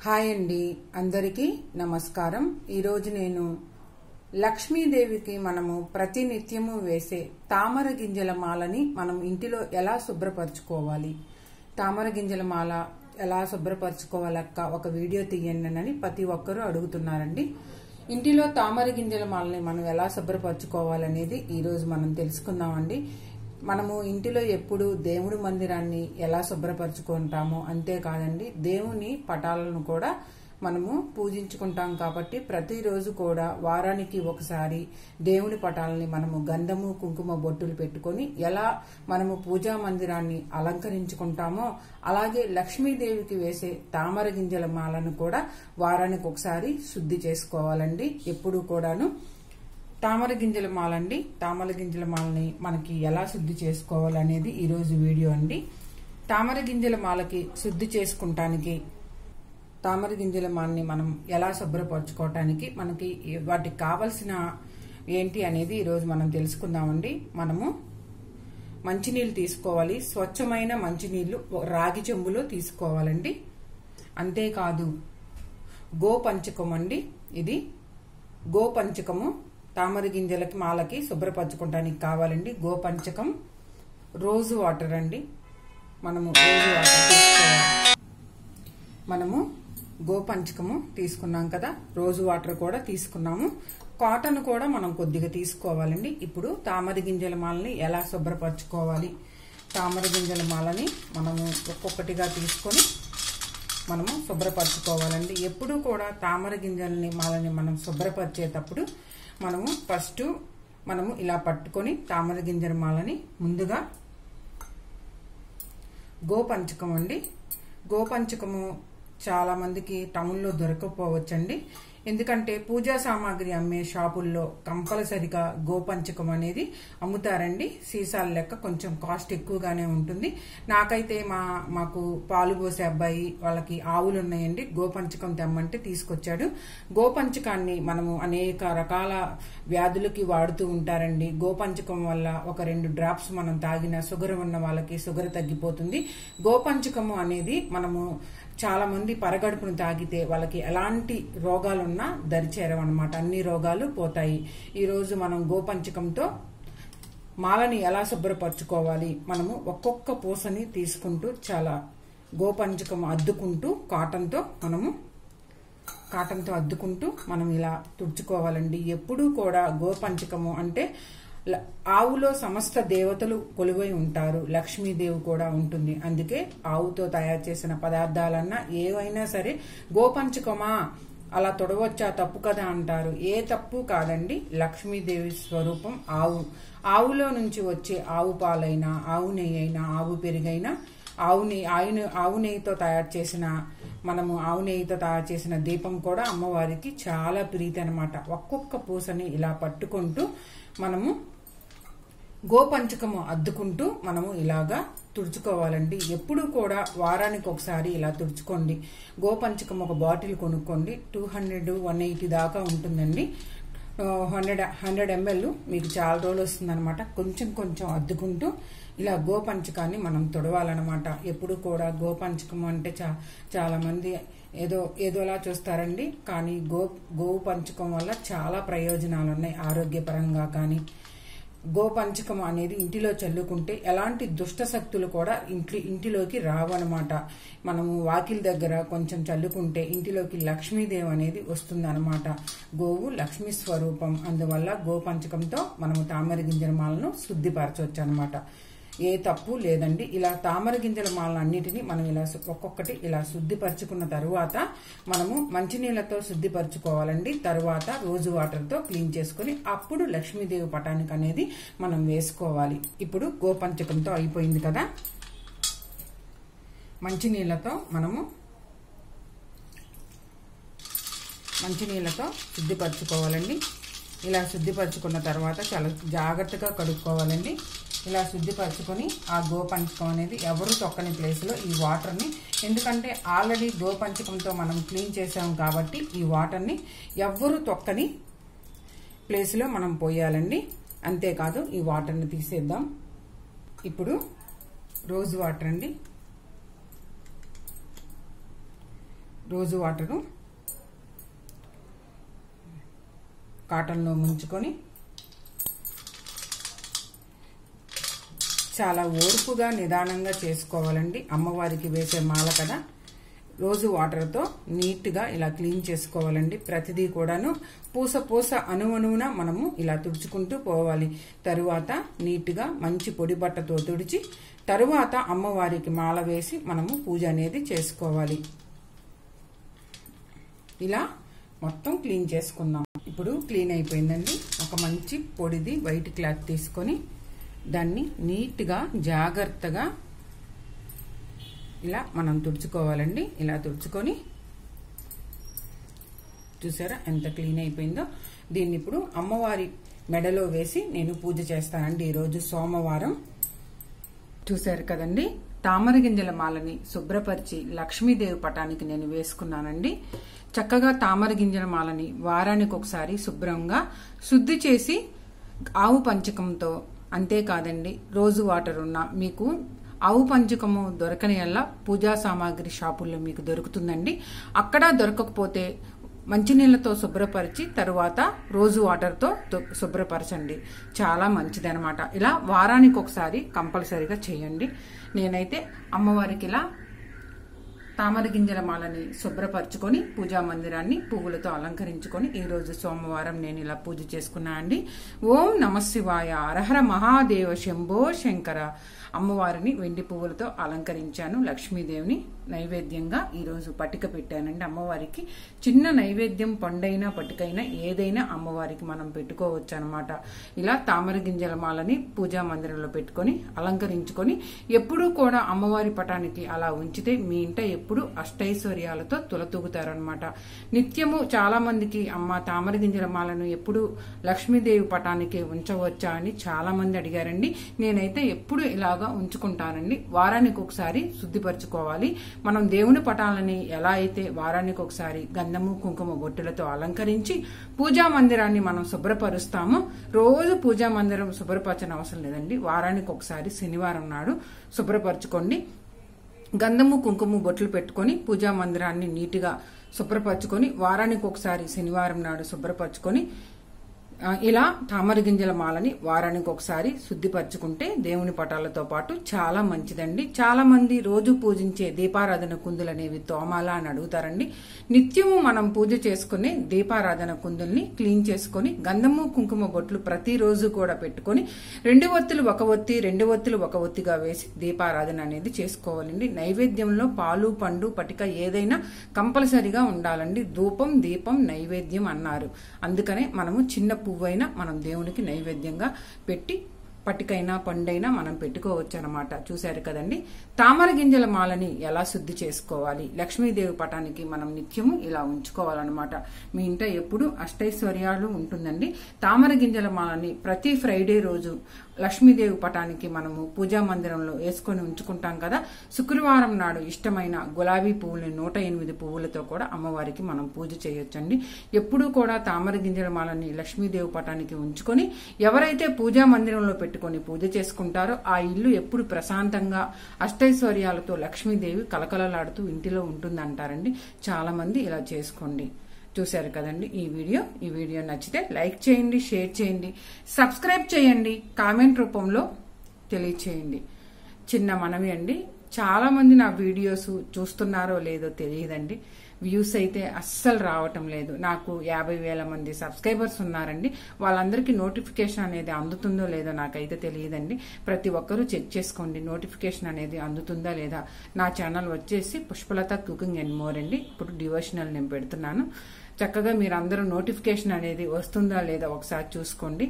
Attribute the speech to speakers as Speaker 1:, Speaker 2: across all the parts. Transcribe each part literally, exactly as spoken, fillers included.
Speaker 1: Hi అండి, అందరికీ నమస్కారం. ఈరోజు నేను లక్ష్మీదేవికి మనము ప్రతి నిత్యము వేసే తామర గింజల మాలని మనం ఇంటిలో ఎలా శుభ్రపరచుకోవాలి, తామర గింజల మాల ఎలా శుభ్రపరచుకోవాలక్క ఒక వీడియో తీయండి అని ప్రతి ఒక్కరూ అడుగుతున్నారండి. ఇంటిలో తామర గింజల మాలని మనం ఎలా శుభ్రపరచుకోవాలనేది ఈరోజు మనం తెలుసుకుందామండి. మనము ఇంటిలో ఎప్పుడు దేవుడి మందిరాన్ని ఎలా శుభ్రపరచుకుంటామో అంతేకాదండి, దేవుని పటాలను కూడా మనము పూజించుకుంటాం. కాబట్టి ప్రతిరోజు కూడా వారానికి ఒకసారి దేవుని పటాలని మనము గంధము కుంకుమ బొట్టులు పెట్టుకొని ఎలా మనము పూజా మందిరాన్ని అలంకరించుకుంటామో అలాగే లక్ష్మీదేవికి వేసే తామర గింజల మాలను కూడా వారానికి ఒకసారి శుద్ధి చేసుకోవాలండి. ఎప్పుడు కూడాను తామర గింజల మాలండి. తామర గింజల మాలని మనకి ఎలా శుద్ధి చేసుకోవాలనేది ఈరోజు వీడియో అండి. తామర గింజల మాలకి శుద్ధి చేసుకుంటానికి తామర గింజల మాలని మనం ఎలా శుభ్రపరచుకోవటానికి మనకి వాటికి కావలసిన ఏంటి అనేది ఈరోజు మనం తెలుసుకుందామండి. మనము మంచినీళ్ళు తీసుకోవాలి. స్వచ్ఛమైన మంచినీళ్లు రాగి చెంబులో తీసుకోవాలండి. అంతేకాదు గోపంచకం అండి. ఇది గోపంచకము తామర గింజలకి మాలకి శుభ్రపరచుకోవడానికి కావాలండి. గోపంచకం, రోజు వాటర్ అండి. మనము రోజు వాటర్ తీసుకోవాలి. మనము గోపంచకము తీసుకున్నాం కదా, రోజు వాటర్ కూడా తీసుకున్నాము. కాటన్ కూడా మనం కొద్దిగా తీసుకోవాలండి. ఇప్పుడు తామర గింజల మాలని ఎలా శుభ్రపరచుకోవాలి, తామర గింజల మాలని మనము ఒక్కొక్కటిగా తీసుకొని మనము శుభ్రపరచుకోవాలండి. ఎప్పుడు కూడా తామర గింజలని మాలని మనం శుభ్రపరిచేటప్పుడు మనము ఫస్ట్ మనము ఇలా పట్టుకొని తామర గింజల మాలని ముందుగా గోపంచకం అండి. గోపంచకము చాలా మందికి టౌన్లో దొరకకపోవచ్చండి. ఎందుకంటే పూజా సామాగ్రి అమ్మే షాపుల్లో కంపల్సరిగా గోపంచకం అనేది అమ్ముతారండి. సీసాల లెక్క కొంచెం కాస్ట్ ఎక్కువగానే ఉంటుంది. నాకైతే మా మాకు పాలు పోసే అబ్బాయి వాళ్ళకి ఆవులు ఉన్నాయండి, గోపంచకం తెమ్మంటే తీసుకొచ్చాడు. గోపంచకాన్ని మనము అనేక రకాల వ్యాధులకి వాడుతూ ఉంటారండి. గోపంచకం వల్ల ఒక రెండు డ్రాప్స్ మనం తాగిన షుగర్ ఉన్న వాళ్ళకి షుగర్ తగ్గిపోతుంది. గోపంచకము అనేది మనము చాలా మంది పరగడుపును తాగితే వాళ్ళకి ఎలాంటి రోగాలున్నా దరిచేరవన్నమాట, అన్ని రోగాలు పోతాయి. ఈరోజు మనం గోపంచకంతో మాలని ఎలా శుభ్రపరచుకోవాలి, మనము ఒక్కొక్క పూసని తీసుకుంటూ చాలా గోపంచకం అద్దుకుంటూ కాటన్తో మనము కాటన్తో అద్దుకుంటూ మనం ఇలా తుడుచుకోవాలండి. ఎప్పుడూ కూడా గోపంచకము అంటే ఆవులో సమస్త దేవతలు కొలువై ఉంటారు, లక్ష్మీదేవి కూడా ఉంటుంది. అందుకే ఆవుతో తయారు చేసిన పదార్థాలన్నా ఏవైనా సరే గోపంచకమా అలా తొడవచ్చా, తప్పు కదా అంటారు. ఏ తప్పు కాదండి. లక్ష్మీదేవి స్వరూపం ఆవు. ఆవులో నుంచి వచ్చే ఆవు పాలైనా, ఆవు నెయ్యి అయినా, ఆవు పెరుగైనా, ఆవు నెయ్యి ఆవు ఆవు నెయ్యితో తయారు చేసిన మనము ఆవు నెయ్యితో తయారు చేసిన దీపం కూడా అమ్మవారికి చాలా ప్రీతి అనమాట. ఒక్కొక్క పూసని ఇలా పట్టుకుంటూ మనము గోపంచకము అద్దుకుంటూ మనము ఇలాగా తుడుచుకోవాలండి. ఎప్పుడు కూడా వారానికి ఒకసారి ఇలా తుడుచుకోండి. గోపంచకం ఒక బాటిల్ కొనుక్కోండి. టూ హండ్రెడ్ వన్ ఎయిటీ దాకా ఉంటుందండి. హండ్రెడ్ హండ్రెడ్ ఎంఎల్ మీకు చాలా రోజులు వస్తుంది అనమాట. కొంచెం కొంచెం అద్దుకుంటూ ఇలా గోపంచకాన్ని మనం తుడవాలన్నమాట. ఎప్పుడు కూడా గోపంచకం అంటే చా చాలా మంది ఏదో ఏదోలా చూస్తారండి. కానీ గో గోవు పంచకం వల్ల చాలా ప్రయోజనాలు ఉన్నాయి ఆరోగ్యపరంగా. కానీ గోపంచకం అనేది ఇంటిలో చల్లుకుంటే ఎలాంటి దుష్ట శక్తులు కూడా ఇంటి ఇంటిలోకి రావన్నమాట. మనము వాకిలి దగ్గర కొంచెం చల్లుకుంటే ఇంటిలోకి లక్ష్మీదేవి అనేది వస్తుంది అనమాట. గోవు లక్ష్మీ స్వరూపం. అందువల్ల గోపంచకంతో మనము తామర గింజల మాలను శుద్ధిపరచవచ్చు అనమాట. ఏ తప్పు లేదండి. ఇలా తామర గింజల మాలను అన్నిటినీ మనం ఇలా ఒక్కొక్కటి ఇలా శుద్ధిపరచుకున్న తరువాత మనము మంచినీళ్లతో శుద్ధిపరచుకోవాలండి. తరువాత రోజు వాటర్తో క్లీన్ చేసుకుని అప్పుడు లక్ష్మీదేవి పటానికి అనేది మనం వేసుకోవాలి. ఇప్పుడు గోపంచకంతో అయిపోయింది కదా, మంచినీళ్లతో మనము మంచినీళ్లతో శుద్ధిపరచుకోవాలండి. ఇలా శుద్ధిపరచుకున్న తర్వాత చాలా జాగ్రత్తగా కడుక్కోవాలండి. ఇలా శుద్ధిపరచుకొని ఆ గోపంచకం అనేది ఎవరు తొక్కని ప్లేస్లో ఈ వాటర్ని, ఎందుకంటే ఆల్రెడీ గోపంచకంతో మనం క్లీన్ చేసాం కాబట్టి ఈ వాటర్ని ఎవరు తొక్కని ప్లేస్లో మనం పోయాలండి. అంతేకాదు ఈ వాటర్ని తీసేద్దాం. ఇప్పుడు రోజు వాటర్ అండి. రోజు వాటరు కాటన్లో ముంచుకొని చాలా ఓర్పుగా నిదానంగా చేసుకోవాలండి. అమ్మవారికి వేసే మాల కదా, రోజు వాటర్తో నీట్గా ఇలా క్లీన్ చేసుకోవాలండి. ప్రతిదీ కూడాను పూస పూస అణువణువున మనము ఇలా తుడుచుకుంటూ పోవాలి. తరువాత నీట్గా మంచి పొడి బట్టతో తుడిచి తరువాత అమ్మవారికి మాల వేసి మనము పూజ అనేది చేసుకోవాలి. ఇలా మొత్తం క్లీన్ చేసుకుందాం. ఇప్పుడు క్లీన్ అయిపోయిందండి. ఒక మంచి పొడిది వైట్ క్లాత్ తీసుకొని దాన్ని నీట్గా జాగ్రత్తగా ఇలా మనం తుడుచుకోవాలండి. ఇలా తుడుచుకొని చూసారా ఎంత క్లీన్ అయిపోయిందో. దీన్ని ఇప్పుడు అమ్మవారి మెడలో వేసి నేను పూజ చేస్తానండి. ఈరోజు సోమవారం. చూసారు కదండి, తామర గింజల మాలని శుభ్రపరిచి లక్ష్మీదేవి పటానికి నేను వేసుకున్నానండి. చక్కగా తామర గింజల మాలని వారానికి ఒకసారి శుభ్రంగా శుద్ధి చేసి ఆవు పంచకంతో, అంతేకాదండి రోజు వాటర్ ఉన్న మీకు ఆవు పంచకము దొరకని వల్ల పూజా సామాగ్రి షాపుల్లో మీకు దొరుకుతుందండి. అక్కడ దొరకకపోతే మంచినీళ్ళతో శుభ్రపరిచి తరువాత రోజు వాటర్తో శుభ్రపరచండి. చాలా మంచిది అనమాట. ఇలా వారానికి ఒకసారి కంపల్సరీగా చేయండి. నేనైతే అమ్మవారికి ఇలా తామర గింజల మాలని శుభ్రపరచుకొని పూజా మందిరాన్ని పువ్వులతో అలంకరించుకొని ఈ రోజు సోమవారం నేను ఇలా పూజ చేసుకున్నా అండి. ఓం నమ శివాయ, హరహర మహాదేవ, శంభో శంకర. అమ్మవారిని వెండి పువ్వులతో అలంకరించాను. లక్ష్మీదేవిని నైవేద్యంగా ఈరోజు పట్టిక పెట్టానండి. అమ్మవారికి చిన్న నైవేద్యం పండైనా పట్టికైనా ఏదైనా అమ్మవారికి మనం పెట్టుకోవచ్చు అనమాట. ఇలా తామర గింజల మాలని పూజా మందిరంలో పెట్టుకొని అలంకరించుకొని ఎప్పుడూ కూడా అమ్మవారి పటానికి అలా ఉంచితే మీ ఇంట ఎప్పుడు అష్టైశ్వర్యాలతో తులతూగుతారనమాట. నిత్యము చాలా మందికి అమ్మ తామర గింజల మాలను ఎప్పుడు లక్ష్మీదేవి పటానికి ఉంచవచ్చా అని చాలా మంది అడిగారండి. నేనైతే ఎప్పుడు ఇలాగా ఉంచుకుంటానండి. వారానికి ఒకసారి శుద్ధిపరచుకోవాలి. మనం దేవుని పటాలని ఎలా అయితే వారానికి ఒకసారి గంధము కుంకుమ బొట్టులతో అలంకరించి పూజా మందిరాన్ని మనం శుభ్రపరుస్తామో రోజు పూజా మందిరం శుభ్రపరచని అవసరం లేదండి. వారానికి ఒకసారి శనివారం నాడు శుభ్రపరచుకోండి. గంధము కుంకుమ బొట్లు పెట్టుకొని పూజా మందిరాన్ని నీటిగా శుభ్రపరచుకొని వారానికి ఒకసారి శనివారం నాడు శుభ్రపరచుకొని ఇలా తామర గింజల మాలని వారానికి ఒకసారి శుద్ధిపరచుకుంటే దేవుని పటాలతో పాటు చాలా మంచిదండి. చాలా మంది రోజు పూజించే దీపారాధన కుందులు అనేవి తోమాలా అని అడుగుతారండి. నిత్యము మనం పూజ చేసుకునే దీపారాధన కుందుల్ని క్లీన్ చేసుకుని గంధము కుంకుమ బొట్లు ప్రతిరోజు కూడా పెట్టుకుని రెండు ఒత్తులు ఒక ఒత్తి రెండు ఒత్తులు ఒక ఒత్తిగా వేసి దీపారాధన అనేది చేసుకోవాలండి. నైవేద్యంలో పాలు పండు పటిక ఏదైనా కంపల్సరిగా ఉండాలండి. ధూపం దీపం నైవేద్యం అన్నారు. అందుకనే మనము చిన్న పువ్వైనా మనం దేవునికి నైవేద్యంగా పెట్టి పట్టికైనా పండైనా మనం పెట్టుకోవచ్చు అనమాట. చూశారు కదండి, తామర గింజల మాలని ఎలా శుద్ధి చేసుకోవాలి. లక్ష్మీదేవి పటానికి మనం నిత్యము ఇలా ఉంచుకోవాలన్నమాట. మీ ఇంట ఎప్పుడు అష్టైశ్వర్యాలు ఉంటుందండి. తామర గింజల మాలని ప్రతి ఫ్రైడే రోజు లక్ష్మీదేవి పటానికి మనము పూజా మందిరంలో వేసుకొని ఉంచుకుంటాం కదా. శుక్రవారం నాడు ఇష్టమైన గులాబీ పువ్వుని నూట ఎనిమిది పువ్వులతో కూడా అమ్మవారికి మనం పూజ చేయొచ్చండి. ఎప్పుడూ కూడా తామర గింజల మాలని లక్ష్మీదేవి పటానికి ఉంచుకొని ఎవరైతే పూజా మందిరంలో పెట్టుకొని పూజ చేసుకుంటారో ఆ ఇల్లు ఎప్పుడు ప్రశాంతంగా అష్టైశ్వర్యాలతో లక్ష్మీదేవి కలకలలాడుతూ ఇంటిలో ఉంటుందంటారండి. చాలా మంది ఇలా చేసుకోండి. చూశారు కదండి ఈ వీడియో. ఈ వీడియో నచ్చితే లైక్ చేయండి, షేర్ చేయండి, సబ్స్క్రైబ్ చేయండి, కామెంట్ రూపంలో తెలియచేయండి. చిన్న మనవి అండి, చాలా మంది నా వీడియోస్ చూస్తున్నారో లేదో తెలియదండి. వ్యూస్ అయితే అస్సలు రావటం లేదు. నాకు యాభై వేల మంది సబ్స్క్రైబర్స్ ఉన్నారండి. వాళ్ళందరికీ నోటిఫికేషన్ అనేది అందుతుందో లేదో నాకైతే తెలియదండి. ప్రతి ఒక్కరూ చెక్ చేసుకోండి నోటిఫికేషన్ అనేది అందుతుందా లేదా. నా ఛానల్ వచ్చేసి పుష్పలత కుకింగ్ అండ్ మోర్ అండి. ఇప్పుడు డివోషనల్ నేను పెడుతున్నాను. చక్కగా మీరు అందరూ నోటిఫికేషన్ అనేది వస్తుందా లేదా ఒకసారి చూసుకోండి.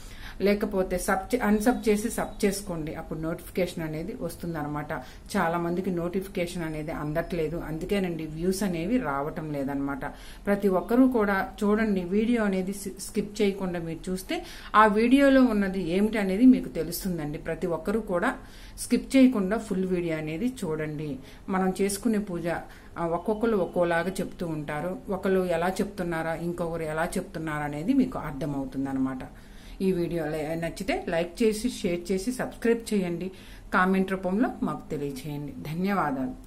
Speaker 1: లేకపోతే సబ్ అన్సబ్ చేసి సబ్ చేసుకోండి. అప్పుడు నోటిఫికేషన్ అనేది వస్తుంది అనమాట. చాలా మందికి నోటిఫికేషన్ అనేది అందట్లేదు. అందుకేనండి వ్యూస్ అనేవి రావటం లేదనమాట. ప్రతి ఒక్కరూ కూడా చూడండి, వీడియో అనేది స్కిప్ చేయకుండా మీరు చూస్తే ఆ వీడియోలో ఉన్నది ఏమిటి అనేది మీకు తెలుస్తుందండి. ప్రతి ఒక్కరూ కూడా స్కిప్ చేయకుండా ఫుల్ వీడియో అనేది చూడండి. మనం చేసుకునే పూజ ఒక్కొక్కరు ఒక్కోలాగా చెప్తూ ఉంటారు. ఒకరు ఎలా చెప్తున్నారా ఇంకొకరు ఎలా చెప్తున్నారా అనేది మీకు అర్థమవుతుంది అనమాట. ఈ వీడియో నచ్చితే లైక్ చేసి షేర్ చేసి సబ్స్క్రైబ్ చేయండి. కామెంట్ రూపంలో మాకు తెలియచేయండి. ధన్యవాదాలు.